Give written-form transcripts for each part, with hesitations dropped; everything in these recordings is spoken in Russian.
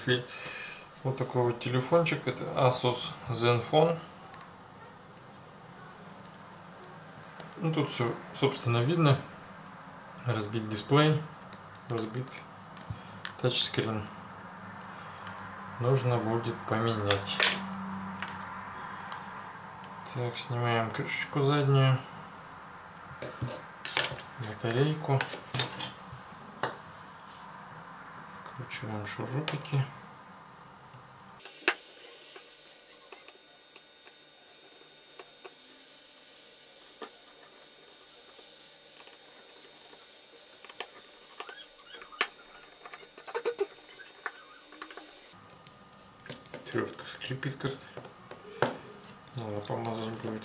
принесли вот такой вот телефончик. Это Asus Zenfone. Ну, тут все, собственно, видно. Разбит дисплей, разбит тачскрин. Нужно будет поменять. Так, снимаем крышечку заднюю, батарейку, вкручиваем шурупики. Отвертка скрипит, как надо помазать будет.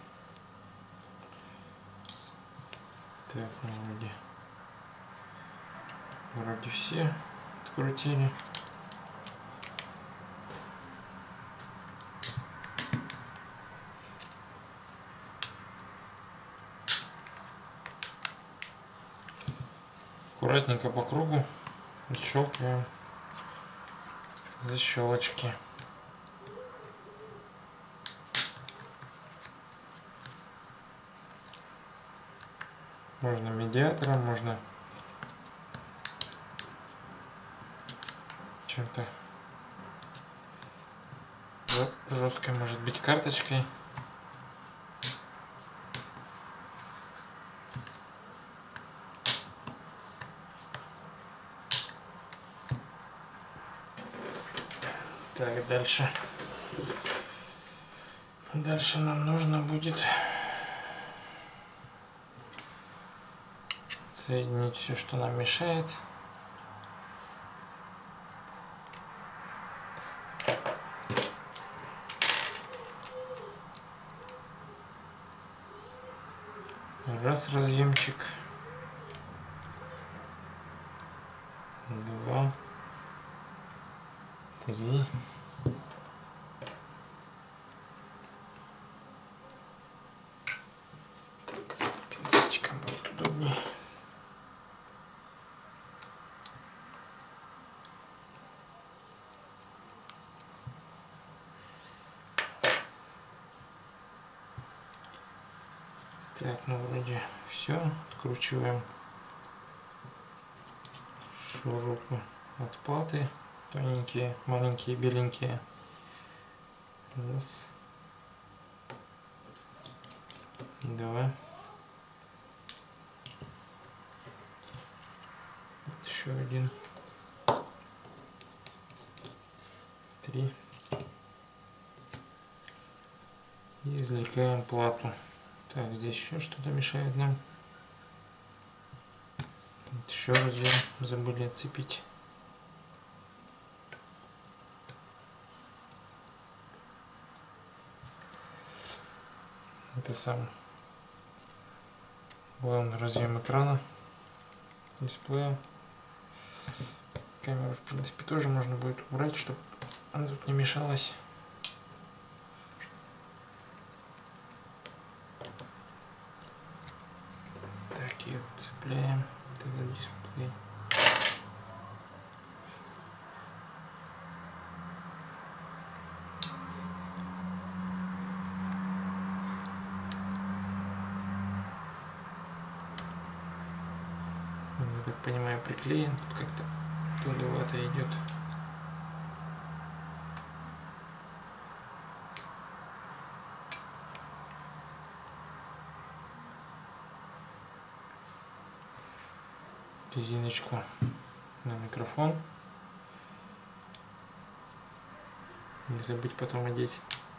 Так, ну вроде все открутили. Аккуратненько по кругу отщелкиваем защелочки. Можно медиатором, можно чем-то жесткой, может быть, карточкой. Так, дальше нам нужно будет соединить все, что нам мешает. Раз разъемчик, два, три. Так, пинцетиком будет удобнее. Так, ну вроде все. Откручиваем шурупы от платы. Тоненькие, маленькие, беленькие. Раз. Два. Еще один. Три. И извлекаем плату. Так, здесь еще что-то мешает нам. Еще разъем забыли отцепить. Это сам главный разъем экрана, дисплея. Камеру, в принципе, тоже можно будет убрать, чтобы она тут не мешалась. Так, и цепляем тогда дисплей. Я так понимаю, приклеен, тут как-то туговато идет. Резиночку на микрофон. Не забыть потом одеть.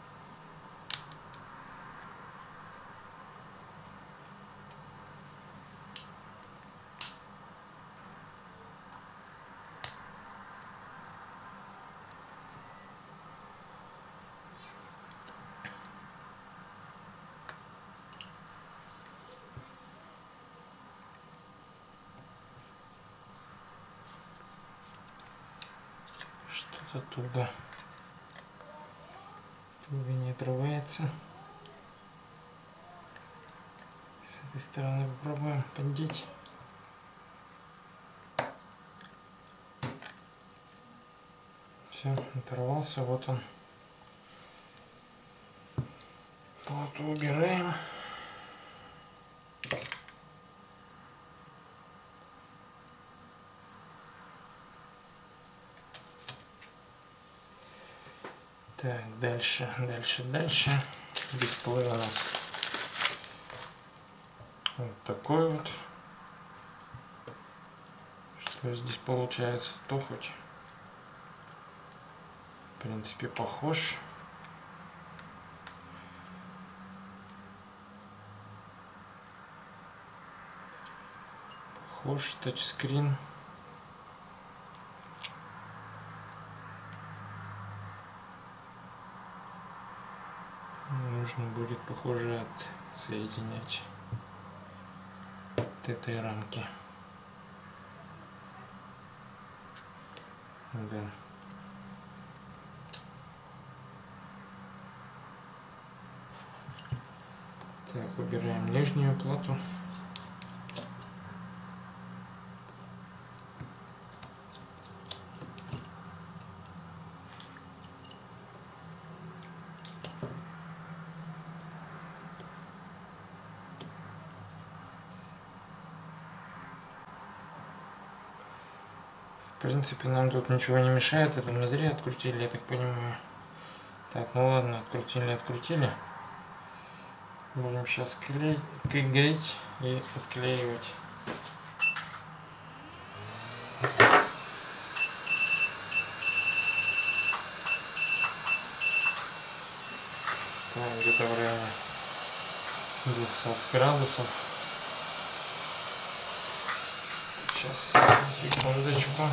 Что-то туго не отрывается. С этой стороны попробуем поддеть. Все, оторвался, вот он. Плату убираем. Так, дальше. Дисплей у нас вот такой вот. Что здесь получается? То хоть в принципе похож. Тачскрин. Нужно будет, похоже, отсоединять от этой рамки. Да. Так, убираем нижнюю плату. В принципе, нам тут ничего не мешает, это мы зря открутили, я так понимаю. Так, ну ладно, открутили. Будем сейчас греть и отклеивать. Ставим где-то в районе 200 градусов. Сейчас, секундочку.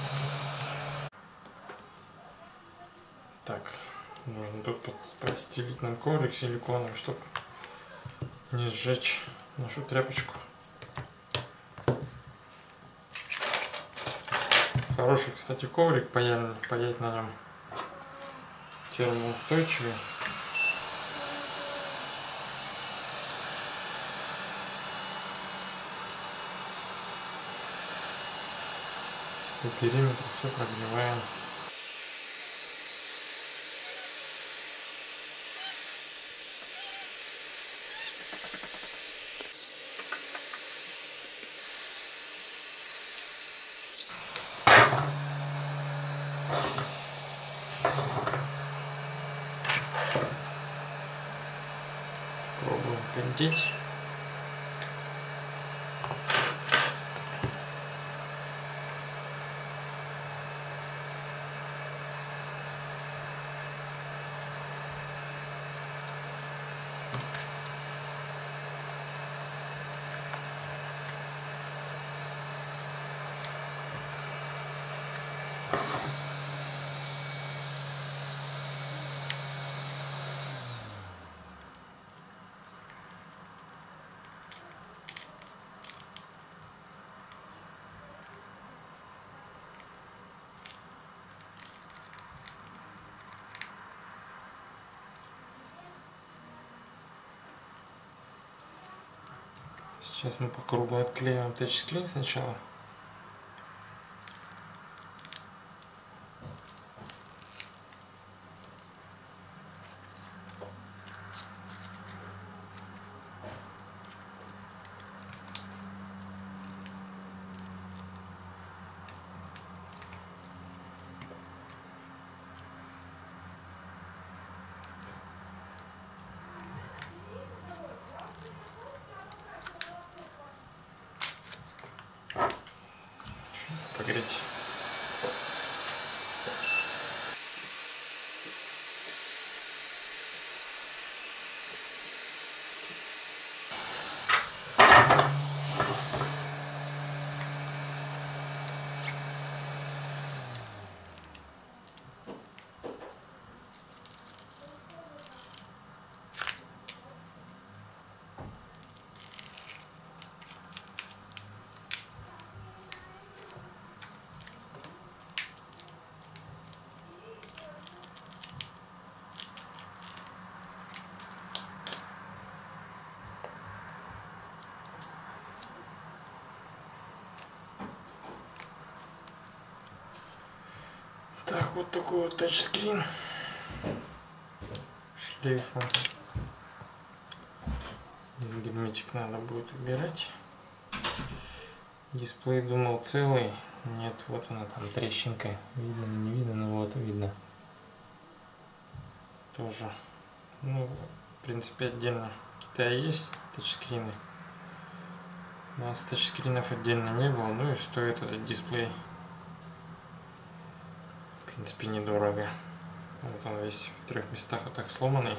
Так, нужно тут подстелить нам коврик силиконовый, чтобы не сжечь нашу тряпочку. Хороший, кстати, коврик, паять на нем термоустойчивый. По периметру все прогреваем. Пробуем пиндить. Сейчас мы по кругу отклеиваем тачскрин сначала. Погреть. Так, вот такой вот тачскрин шлейфом. Здесь герметик надо будет убирать. Дисплей думал целый. Нет, вот она там трещинка. Видно, не видно, но вот видно. Тоже. Ну, в принципе, отдельно в Китае есть тачскрины. У нас тачскринов отдельно не было. Ну и стоит этот дисплей, в принципе, недорого. Вот он весь в 3 местах вот так сломанный.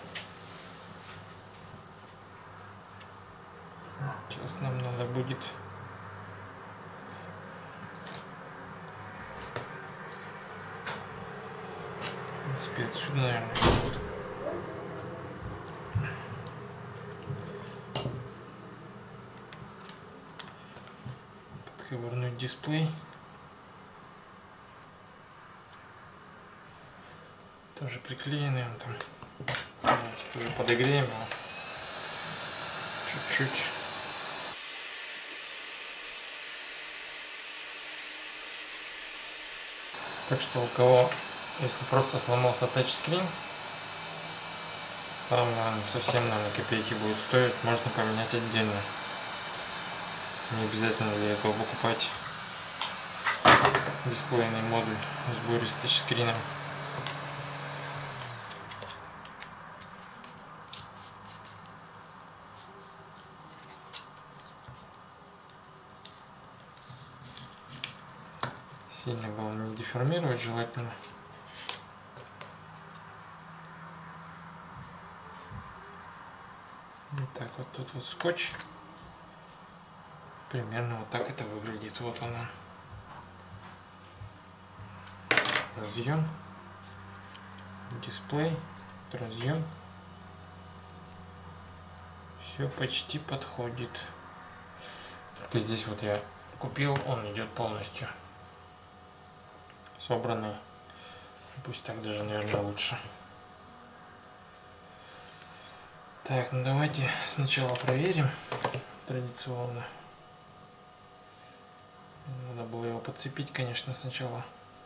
Сейчас нам надо будет в принципе отсюда, наверное, вот подковырнуть дисплей. Тоже приклеенный он там. Давайте тоже подогреем его чуть-чуть. Так что у кого, если просто сломался тачскрин, там совсем, наверное, копейки будет стоить, можно поменять отдельно. Не обязательно для этого покупать дисплейный модуль в сборе с тачскрином. Сильно главное не деформировать желательно. И так вот тут вот скотч. Примерно вот так это выглядит. Вот он. Разъем. Дисплей. Разъем. Все почти подходит. Только здесь вот я купил, он идет полностью собранный. Пусть так даже, наверное, лучше. Так, ну давайте сначала проверим традиционно. Надо было его подцепить, конечно, сначала.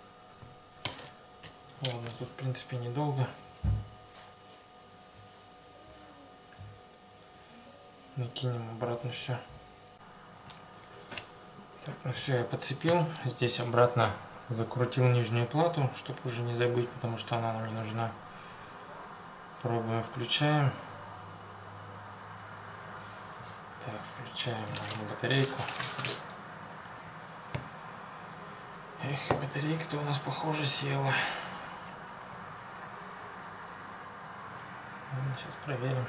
Ладно, тут в принципе недолго. Накинем обратно все. Так, ну все, я подцепил. Здесь обратно закрутил нижнюю плату, чтобы уже не забыть, потому что она нам не нужна. Пробуем, включаем. Так, включаем батарейку. Эх, батарейка-то у нас, похоже, села. Сейчас проверим.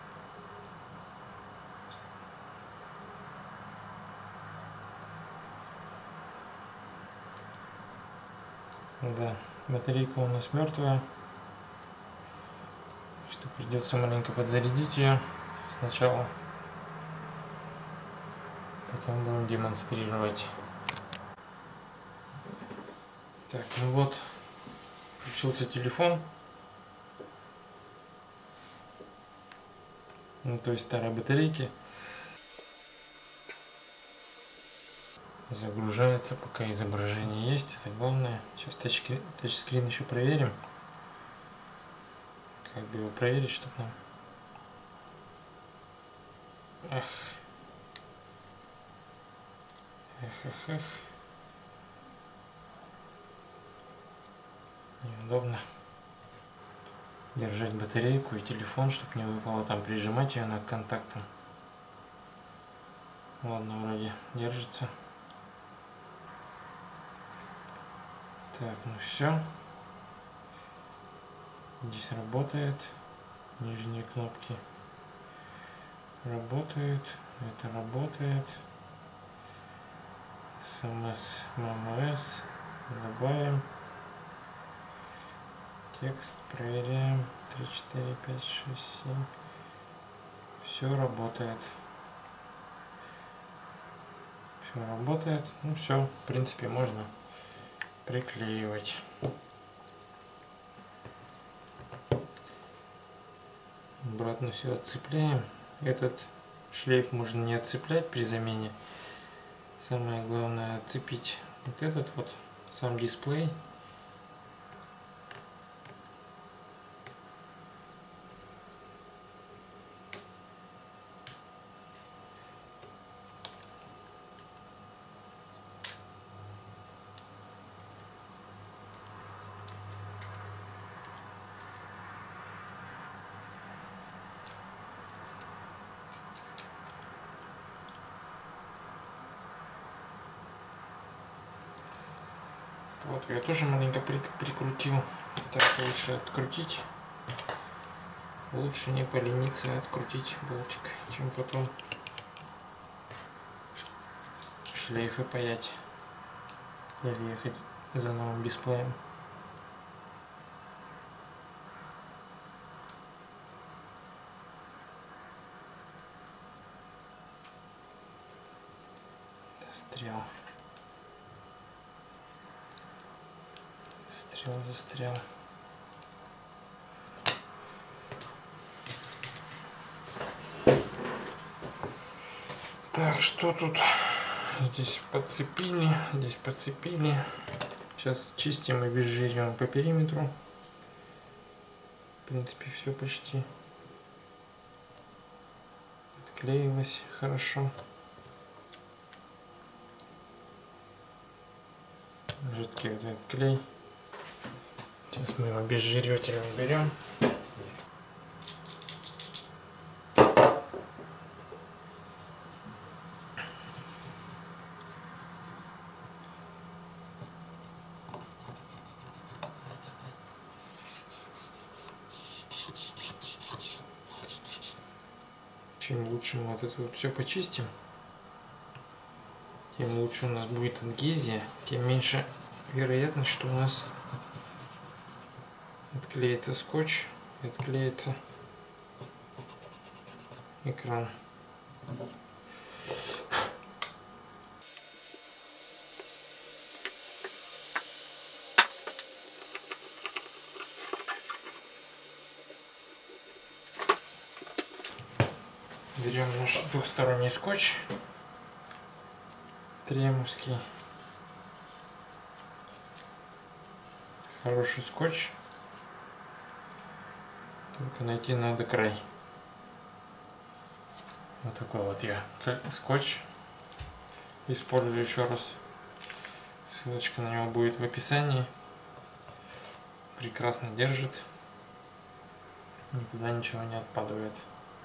Да, батарейка у нас мертвая, что придется маленько подзарядить ее сначала, потом будем демонстрировать. Так, ну вот, включился телефон, ну то есть старой батарейки. Загружается, пока изображение есть, это главное. Сейчас тачскрин еще проверим. Как бы его проверить, чтобы нам... Эх. Эх. Неудобно держать батарейку и телефон, чтобы не выпало, там прижимать ее на контактам. Ладно, вроде держится. Так, ну все. Здесь работает. Нижние кнопки работают. Это работает. SMS, MMS. Добавим. Текст проверяем. 3, 4, 5, 6, 7. Все работает. Все работает. Ну все, в принципе, можно приклеивать. Обратно все отцепляем. Этот шлейф можно не отцеплять при замене. Самое главное отцепить вот этот вот сам дисплей Вот, я тоже маленько прикрутил. Так лучше открутить. Лучше не полениться открутить болтик, чем потом шлейфы паять или ехать за новым дисплеем. Застрял. Застрял. Так, что тут? Здесь подцепили, здесь подцепили. Сейчас чистим и обезжириваем по периметру. В принципе, все почти отклеилось хорошо. Жидкий вот этот клей. Сейчас мы его обезжиривателем берем. Чем лучше мы вот это вот все почистим, тем лучше у нас будет адгезия, тем меньше вероятность, что у нас отклеится скотч и отклеится экран. Берем наш двухсторонний скотч тремовский. Хороший скотч. Только найти надо край. Вот такой вот я скотч использую еще раз. Ссылочка на него будет в описании. Прекрасно держит. Никуда ничего не отпадает.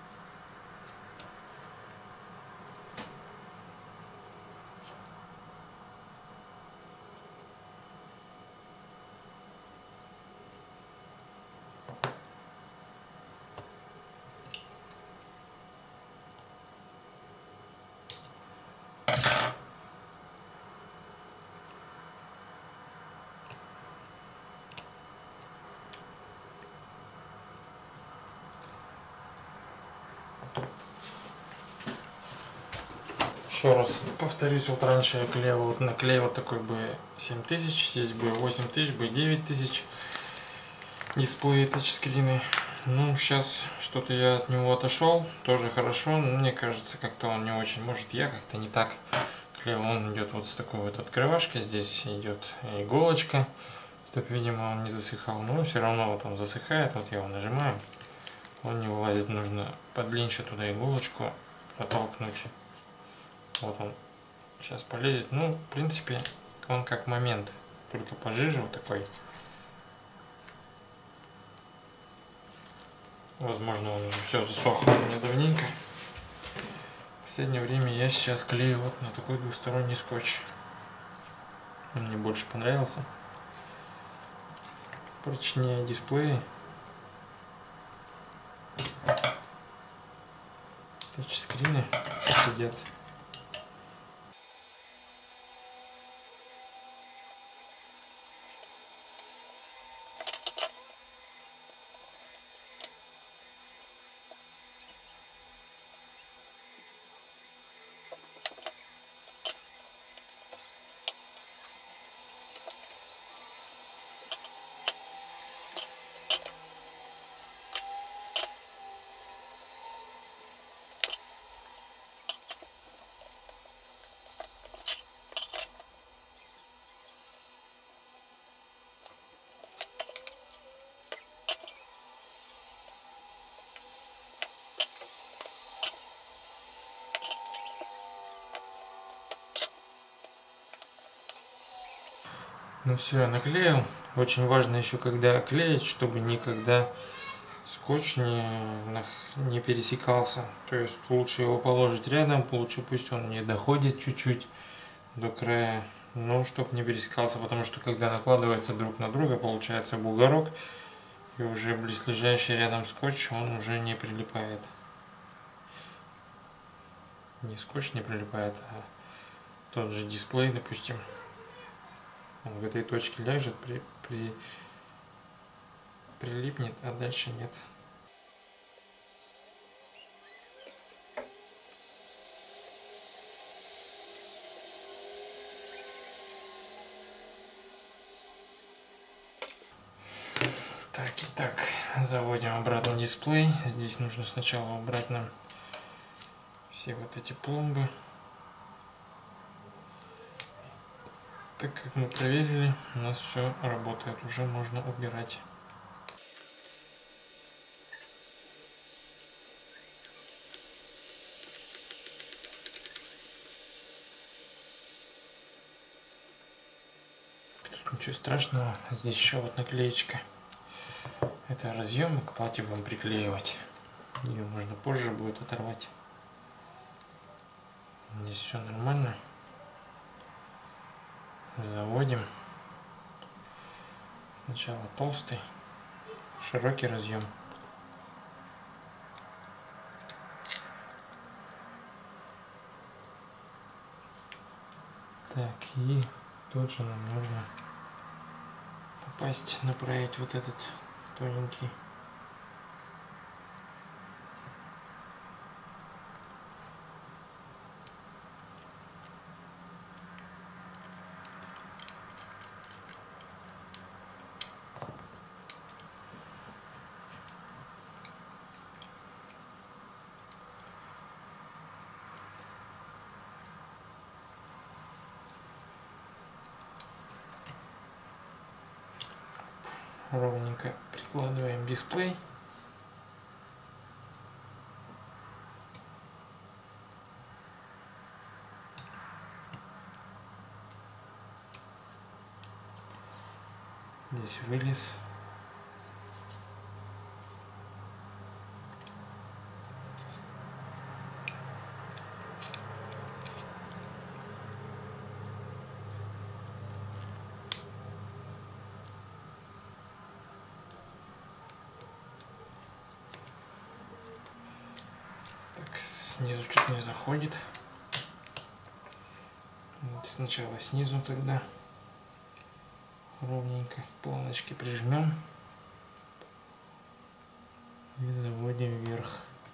Еще раз повторюсь, вот раньше я клеил, вот наклеил вот такой бы 7000, здесь бы 8000, бы 9000 дисплей тачскрины. Ну, сейчас что-то я от него отошел, тоже хорошо, но мне кажется, как-то он не очень, может я как-то не так клеил. Он идет вот с такой вот открывашкой, здесь идет иголочка, чтобы, видимо, он не засыхал, но все равно вот он засыхает, вот я его нажимаю, он не вылазит, нужно подлиннее туда иголочку протолкнуть. Вот он сейчас полезет. Ну, в принципе, он как момент, только пожиже вот такой. Возможно, он уже все засохло у меня давненько. В последнее время я сейчас клею вот на такой двухсторонний скотч. Он мне больше понравился. Прочнее дисплеи. Тачскрины сидят. Ну все, я наклеил. Очень важно еще, когда клеить, чтобы никогда скотч не пересекался. То есть лучше его положить рядом, лучше пусть он не доходит чуть-чуть до края но чтобы не пересекался, потому что когда накладывается друг на друга, получается бугорок, и уже близлежащий рядом скотч, он уже не прилипает. Не скотч не прилипает, а тот же дисплей, допустим, он в этой точке ляжет, прилипнет, а дальше нет. Так, итак, заводим обратно дисплей. Здесь нужно сначала убрать нам все вот эти пломбы. Так как мы проверили, у нас все работает, уже можно убирать. Тут ничего страшного, здесь еще вот наклеечка. Это разъемы к плате будем приклеивать. Ее можно позже будет оторвать. Здесь все нормально. Заводим. Сначала толстый, широкий разъем. Так, и тут же нам нужно попасть, направить вот этот тоненький. Ровненько прикладываем дисплей. Здесь вылез. Так, снизу чуть не заходит. Вот сначала снизу тогда ровненько к планочке прижмем и заводим вверх.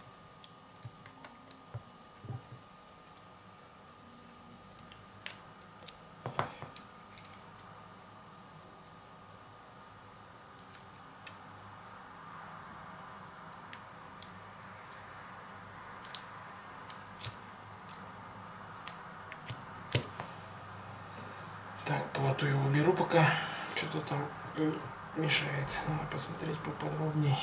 Так, плату я уберу пока, что-то там мешает. Надо посмотреть поподробнее.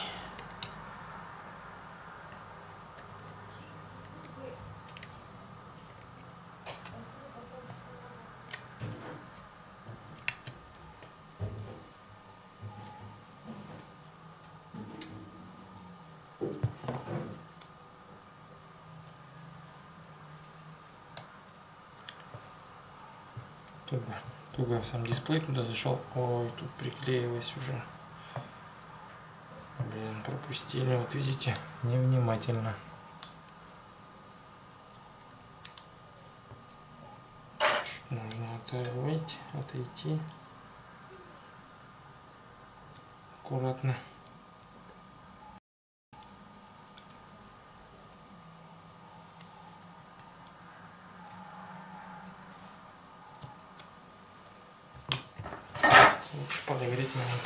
Туго сам дисплей туда зашел. Ой, тут приклеилось уже. Блин, пропустили, вот видите, невнимательно. Чуть нужно оторвать, отойти. Аккуратно. Лучше подогреть маленько.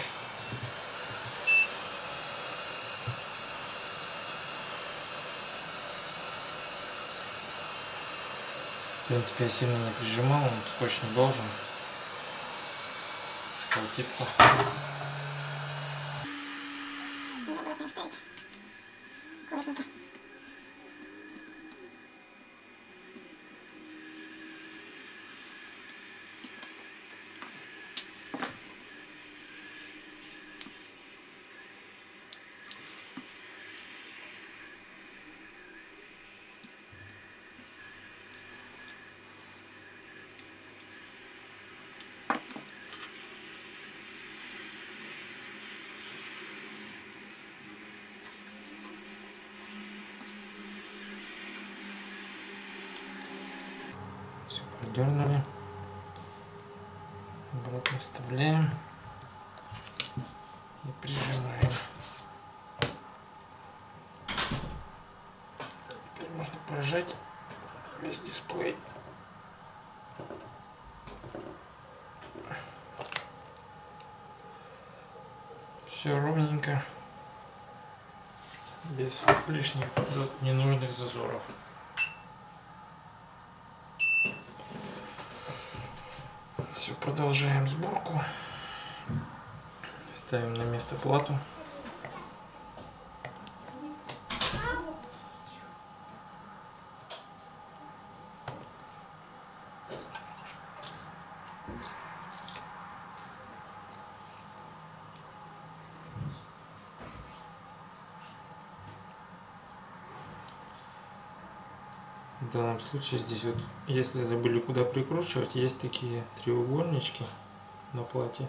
В принципе, я сильно не прижимал, он скотч не должен сколотиться. Продернули. Обратно вставляем и прижимаем. Теперь можно прожать весь дисплей. Все ровненько, без лишних ненужных зазоров. Все, продолжаем сборку. Ставим на место плату. В данном случае здесь вот, если забыли куда прикручивать, есть такие треугольнички на плате,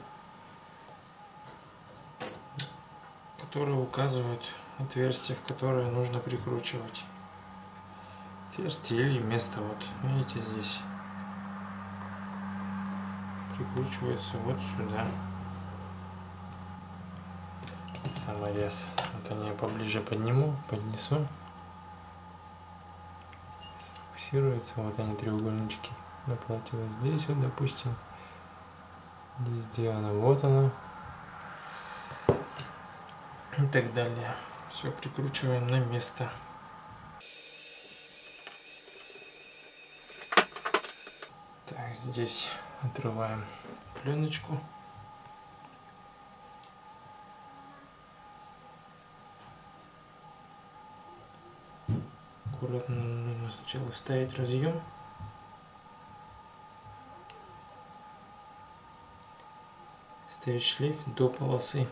которые указывают отверстие, в которое нужно прикручивать. Отверстие или место, вот видите, здесь прикручивается вот сюда. Саморез. Вот они, я поближе поднесу. Фиксируется, вот они, треугольнички на плате. Вот здесь вот, допустим, везде она, вот она, и так далее. Все прикручиваем на место. Так, здесь отрываем пленочку. Аккуратно нужно сначала вставить разъем. Ставить шлейф до полосы.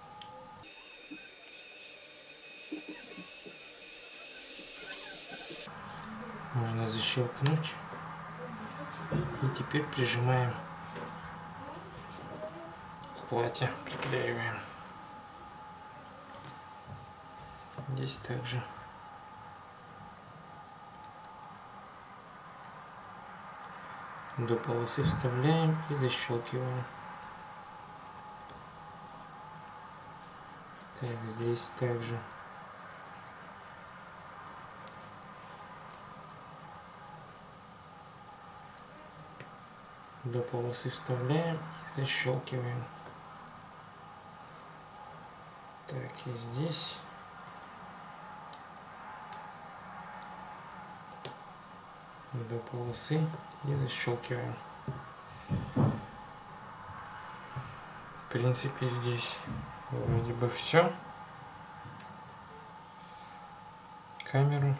Можно защелкнуть. И теперь прижимаем к плате, приклеиваем. Здесь также. До полосы вставляем и защелкиваем. Так, здесь также. До полосы вставляем и защелкиваем. Так, и здесь. До полосы и защелкиваем. В принципе, здесь вроде бы все. Камеру.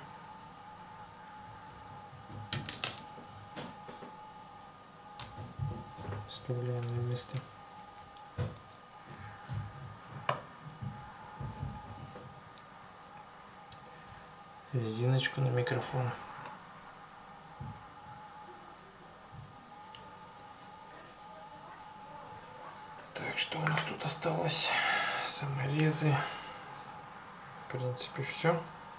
Вставляем на место. Резиночку на микрофон. Так, что у нас тут осталось? Саморезы. В принципе, все.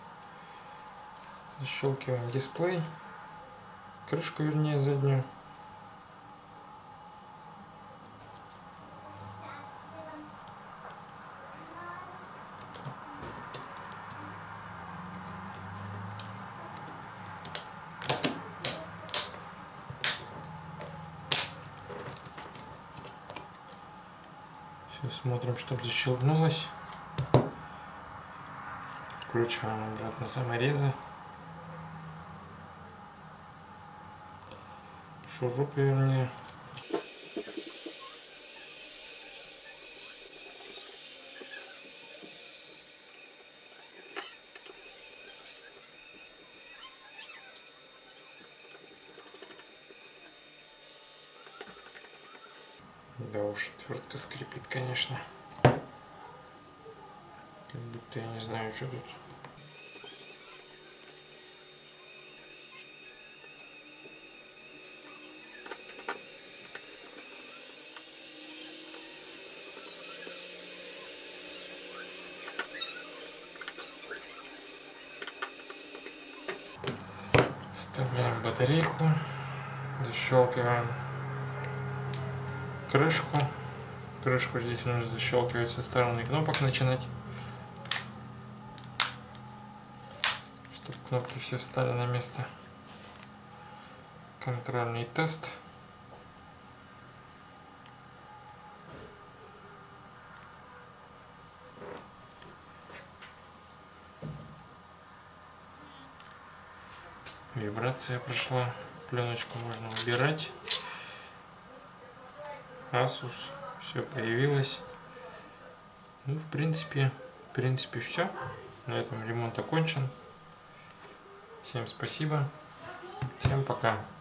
Защелкиваем дисплей. Крышку, вернее, заднюю. Смотрим, чтобы защелкнулось. Вкручиваем обратно саморезы. Шурупы, вернее. Да уж, отвертка скрипит, конечно. Как будто я не знаю, что тут. Вставляем батарейку. Защелкиваем крышку. Крышку здесь нужно защелкивать со стороны кнопок начинать, чтобы кнопки все встали на место. Контрольный тест. Вибрация прошла. Пленочку можно убирать. Asus. Все появилось. Ну, в принципе все. На этом ремонт окончен. Всем спасибо. Всем пока.